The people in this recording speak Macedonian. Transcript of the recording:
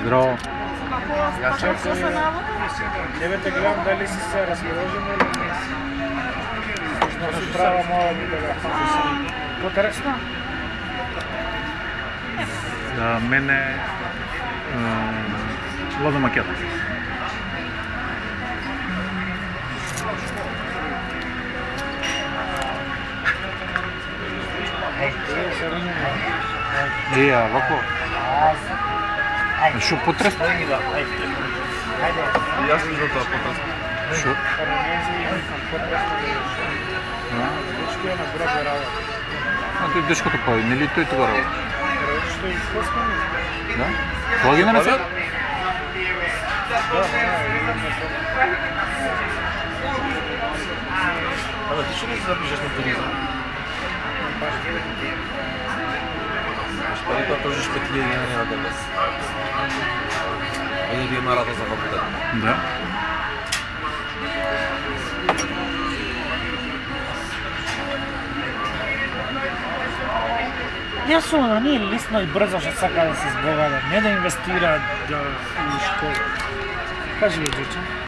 Здраво. Я чакам. Тебе те гледам дали си се разположен или не си. Значи права мала ми да го фокусирам. Интересно? За мене Лада макета. Вако. Що потрясно? Я съм за това потрясно. Що? Дечко е на гроба работа. А той дечкото прави, не ли той това работа? Що изпускаме? Да? Слагаме на сега? Абе, ти ще ли се запишеш на туризъм? Пари, когато тържиш 5000 няма да влез. Или ви има рада за факултет. Да. Ясно, да ние лисно и бързо ще сака да се сбогада, не да инвестира да и школа. Кажи, Джуча.